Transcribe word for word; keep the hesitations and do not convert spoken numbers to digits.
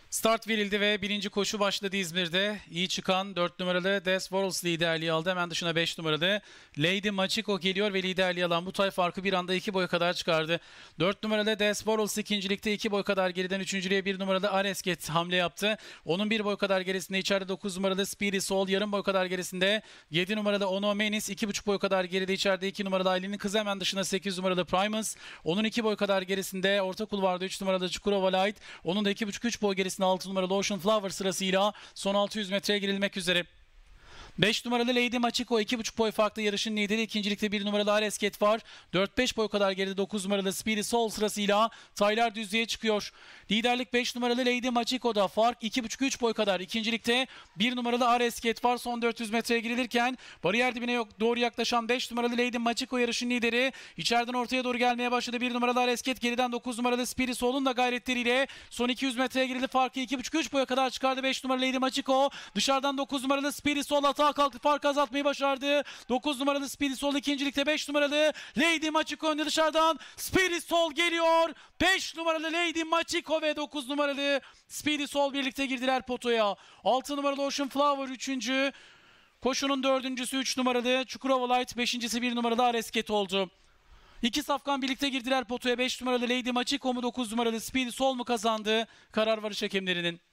Start verildi ve birinci koşu başladı İzmir'de. İyi çıkan dört numaralı Des Worlds liderliği aldı. Hemen dışına beş numaralı Lady Machiko geliyor ve liderliği alan bu tay farkı bir anda iki boy kadar çıkardı. dört numaralı Des Worlds ikincilikte iki boy kadar geriden üçüncülüğe bir numaralı Aresket hamle yaptı. Onun bir boy kadar gerisinde içeride dokuz numaralı Speedy Soul, yarım boy kadar gerisinde yedi numaralı Ono Menis, iki buçuk boy kadar geride içeride iki numaralı Aylin'in kızı, hemen dışına sekiz numaralı Primus. Onun iki boy kadar gerisinde orta kulvarda üç numaralı Çukurova Light. Onun da iki buçuk üç boy gerisinde altı numaralı Ocean Flower sırasıyla son altı yüz metreye girilmek üzere. beş numaralı Lady Machiko iki buçuk boy farklı yarışın lideri. İkincilikte bir numaralı Aresket var. dört beş boy kadar geride dokuz numaralı Speedy Soul sırasıyla taylar düzlüğe çıkıyor. Liderlik beş numaralı Lady Machiko'da, fark iki buçuk üç boy kadar. İkincilikte bir numaralı Aresket var. Son dört yüz metreye girilirken bariyer dibine yok, doğru yaklaşan beş numaralı Lady Machiko yarışın lideri. İçeriden ortaya doğru gelmeye başladı bir numaralı Aresket. Geriden dokuz numaralı Speedy Soul'un da gayretleriyle son iki yüz metreye girildi. Farkı iki buçuk üç boya kadar çıkardı beş numaralı Lady Machiko. Dışarıdan dokuz numaralı Speedy Soul atağa kalktı. Farkı azaltmayı başardı. dokuz numaralı Speedy Soul ikincilikte, beş numaralı Lady Machiko önde dışarıdan. Speedy Soul geliyor. beş numaralı Lady Machiko ve dokuz numaralı Speedy Soul birlikte girdiler potoya. altı numaralı Ocean Flower üçüncü. Koşunun dördüncüsü üç numaralı Çukurova Light, beşincisi bir numaralı Aresket oldu. İki safkan birlikte girdiler potoya. beş numaralı Lady Machiko mu dokuz numaralı Speedy Soul mu kazandı? Karar varış hakemlerinin.